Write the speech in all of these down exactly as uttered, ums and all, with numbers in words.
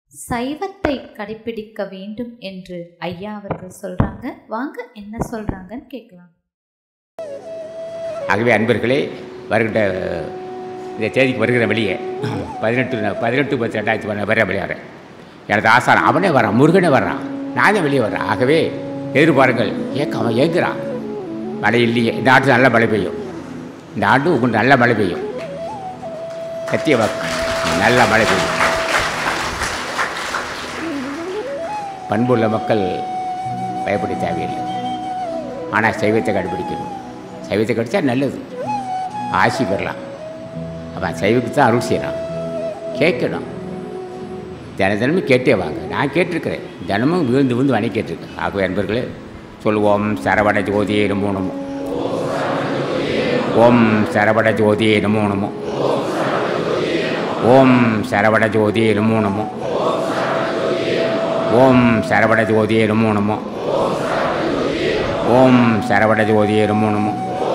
சைவத்தை கடைபிடிக்க வேண்டும் என்று ஐயா அவர்கள் சொல்றாங்க. வாங்க என்ன சொல்றாங்கன்னு கேட்கலாம். ஆகவே அன்பர்களே, வருகின்ற இந்த தேதிக்கு வருகிற வெளியே பதினெட்டு பதினெட்டு பத்து ரெண்டாயிரத்தி பதினாறு வர வெளியே வரேன். எனது ஆசாரம் அவனே வரான், முருகனே வர்றான், நானே வெளியே வர்றேன். ஆகவே எதிர்பாருங்கள். ஏக்க அவன் ஏங்குறான். மழை இல்லையே, இந்த ஆண்டு நல்ல மழை பெய்யும், இந்த ஆண்டு உங்களுக்கு நல்ல மழை பெய்யும், சத்திய வாக்கு, நல்ல மழை பெய்யும். பண்புள்ள மக்கள் பயப்பட தேவையில்லை. ஆனால் சைவத்தை கடைபிடிக்கணும். சைவத்தை கடித்தா நல்லது, ஆசி பெறலாம். அவன் சைவத்துக்கு தான் அருள் செய்யலாம். கேட்கணும், தின தினமும் கேட்டே வாங்க. நான் கேட்டிருக்கிறேன், தினமும் விழுந்து விழுந்து வணி கேட்டிருக்கேன். ஆகவே அன்பர்களே சொல்லுவோம், சரவண ஜோதியே நமோ நமோ, ஓம் சரவண ஜோதியே நமோ நமோ, ஓம் சரவண ஜோதியே நமோ நமோ, ஓம் சரவண ஜோதியே நமோ நமோ, ஓம் சரவண ஜோதியே நமோ நமோ,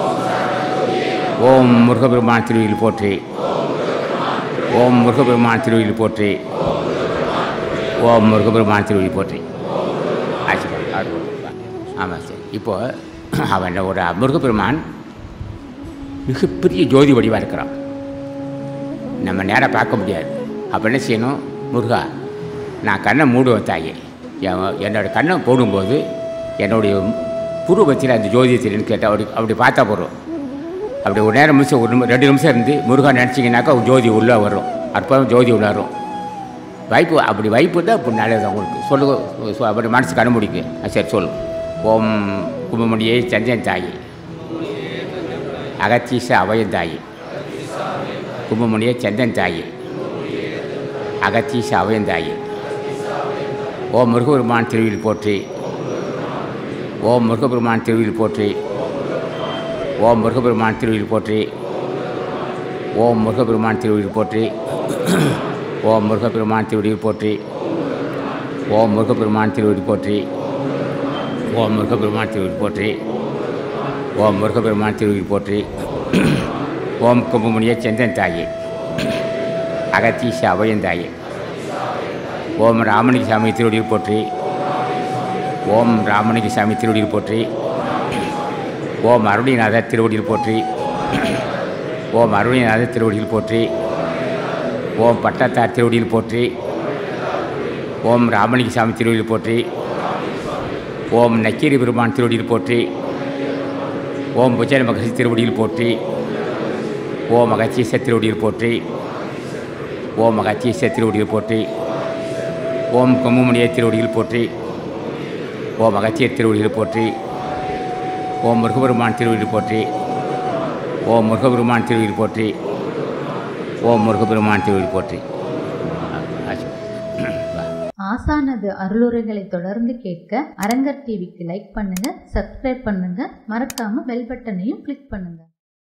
ஓம் முருகபெருமான் திருவியில் போற்றி, ஓம் முருகபெருமான் திருவியில் போற்றி, ஓம் முருகபெருமான் திருவியில் போற்றி. ஆட்சி ஆமாம் சார். இப்போது அவன் ஒரு முருகப்பெருமான் மிகப்பெரிய ஜோதி வடிவாக இருக்கிறான். நம்ம நேராக பார்க்க முடியாது. அப்போ என்ன செய்யணும்? முருகா, நான் கண்ணை மூடுவேன் தாயே. என்னோடய கண்ணை போடும்போது என்னுடைய புருவத்தில் அந்த ஜோதியை தெரியுன்னு கேட்டால் அப்படி அப்படி பார்த்தா போகிறோம். அப்படி ஒரு நேரம் நிமிஷம் ஒரு நிமிஷம் ரெண்டு நிமிஷம் இருந்து முருகா நினச்சிங்கனாக்கா ஜோதி உள்ளே வரும். அற்புதம் ஜோதி உள்ளே வரும். வைப்பு அப்படி வைப்பு தான் இப்படி நல்லது. உங்களுக்கு சொல்லுங்க, அப்படி மனசு கண்ண முடிக்கு. சரி சொல்லு. ஓம் கும்பமணியை சஞ்சன் தாயி, அகத்தீச அவையன் தாயி, கும்பமணியை சந்தன் தாயி, அகத்தீச அவையன் தாயி, ஓம் முருகபெருமான் திருவியில் போற்றி, ஓம் முருகபெருமான் திருவியில் போற்றி, ஓம் முருகபெருமான் திருவியில் போற்றி, ஓம் முருகபெருமான் திருவியில் போற்றி, ஓம் முருகப்பெருமான் திருவடியில் போற்றி, ஓம் முருகப்பெருமான் திருவடியில் போற்றி, ஓம் முருகப்பெருமான் திருவடியில் போற்றி, ஓம் முருகப்பெருமான் திருவடியில் போற்றி, ஓம் கும்பமுனியை செந்தன் தாயே, அகத்தீச அவையன் தாயே, ஓம் ராமணிக சாமி திருவடியில் போற்றி, ஓம் ராமணிக சாமி திருவடியில் போற்றி, ஓம் அருணிநாத திருவடியில் போற்றி, ஓம் அருணிநாத திருவடியில் போற்றி, ஓம் பட்டத்தார் திருவடியில் போற்றி, ஓம் ராமலிங்க சாமி திருவடியில் போற்றி, ஓம் நக்கீரி பெருமான் திருவடியில் போற்றி, ஓம் புஜன மகசி திருவடியில் போற்றி, ஓம் அகச்சீச திருவடியில் போற்றி, ஓம் அகச்சீச திருவடியில் போற்றி, ஓம் கும்பமுனிய திருவடியில் போற்றி, ஓம் அகச்சிய திருவடியில் போற்றி, ஓம் முருகபெருமான் திருவடியில் போற்றி, ஓம் முருகபெருமான் திருவடியில் போற்றி, ஓம் முருகபெருமான் திருவடி போற்றி. ஆசானது அருளுரைகளை தொடர்ந்து கேட்க அரங்கர் டிவிக்கு லைக் பண்ணுங்க, சப்ஸ்கிரைப் பண்ணுங்க, மறக்காம பெல் பட்டனையும் கிளிக் பண்ணுங்க.